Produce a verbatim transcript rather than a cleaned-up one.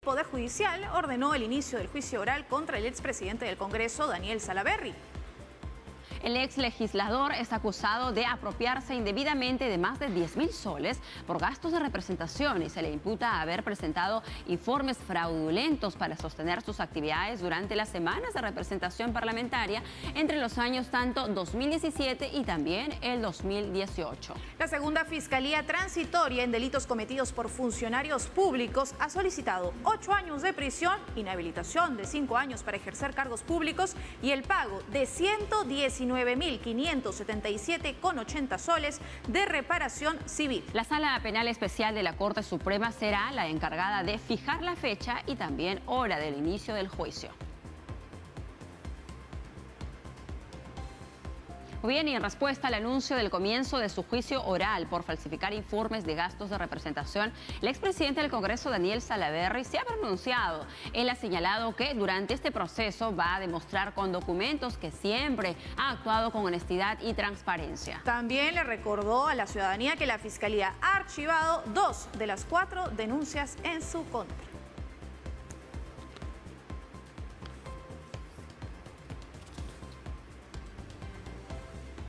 Poder Judicial ordenó el inicio del juicio oral contra el expresidente del Congreso, Daniel Salaverry. El ex legislador es acusado de apropiarse indebidamente de más de diez mil soles por gastos de representación y se le imputa haber presentado informes fraudulentos para sostener sus actividades durante las semanas de representación parlamentaria entre los años tanto dos mil diecisiete y también el dos mil dieciocho. La segunda Fiscalía Transitoria en Delitos Cometidos por Funcionarios Públicos ha solicitado ocho años de prisión, inhabilitación de cinco años para ejercer cargos públicos y el pago de ciento diecinueve mil quinientos setenta y siete con ochenta soles de reparación civil. La Sala Penal Especial de la Corte Suprema será la encargada de fijar la fecha y también hora del inicio del juicio. Bien, y en respuesta al anuncio del comienzo de su juicio oral por falsificar informes de gastos de representación, el expresidente del Congreso, Daniel Salaverry, se ha pronunciado. Él ha señalado que durante este proceso va a demostrar con documentos que siempre ha actuado con honestidad y transparencia. También le recordó a la ciudadanía que la Fiscalía ha archivado dos de las cuatro denuncias en su contra.